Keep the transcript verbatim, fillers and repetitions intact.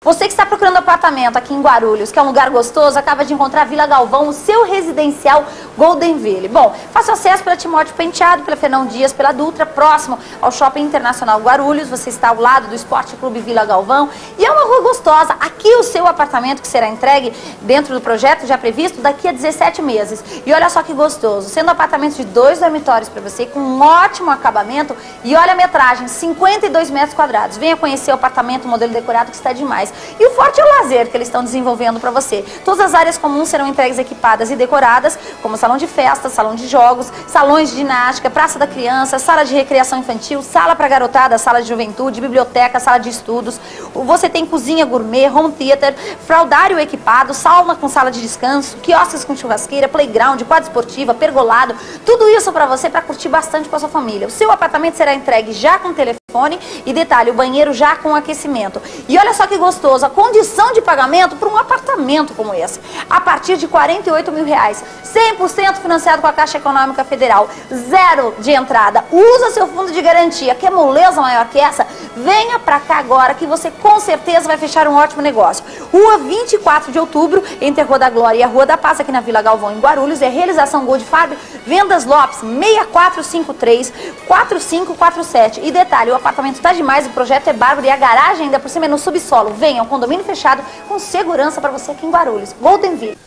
Você que está procurando apartamento aqui em Guarulhos, que é um lugar gostoso, acaba de encontrar a Vila Galvão, o seu residencial Goldenville. Bom, faça acesso pela Timóteo Penteado, pela Fernão Dias, pela Dutra, próximo ao Shopping Internacional Guarulhos. Você está ao lado do Esporte Clube Vila Galvão e é uma rua gostosa. Aqui o seu apartamento que será entregue dentro do projeto já previsto daqui a dezessete meses. E olha só que gostoso, sendo um apartamento de dois dormitórios para você, com um ótimo acabamento e olha a metragem, cinquenta e dois metros quadrados. Venha conhecer o apartamento, o modelo decorado que está demais. E o forte é o lazer que eles estão desenvolvendo para você. Todas as áreas comuns serão entregues equipadas e decoradas, como salão de festa, salão de jogos, salões de ginástica, praça da criança, sala de recreação infantil, sala para garotada, sala de juventude, biblioteca, sala de estudos. Você tem cozinha gourmet, home theater, fraldário equipado, sauna com sala de descanso, quiosques com churrasqueira, playground, quadra esportiva, pergolado. Tudo isso para você, para curtir bastante com a sua família. O seu apartamento será entregue já com telefone e detalhe, o banheiro já com aquecimento. E olha só que gostoso, a condição de pagamento para um apartamento como esse, a partir de quarenta e oito mil reais, cem por cento financiado com a Caixa Econômica Federal, zero de entrada, usa seu fundo de garantia, quer moleza maior que essa? Venha pra cá agora que você com certeza vai fechar um ótimo negócio. Rua vinte e quatro de outubro, entre a Rua da Glória e a Rua da Paz, aqui na Vila Galvão, em Guarulhos, é realização Goldfarb, Vendas Lopes, seis quatro cinco três, quatro cinco quatro sete. E detalhe, o apartamento está demais, o projeto é bárbaro e a garagem ainda por cima é no subsolo. Venha, um condomínio fechado com segurança para você aqui em Guarulhos. Goldenville.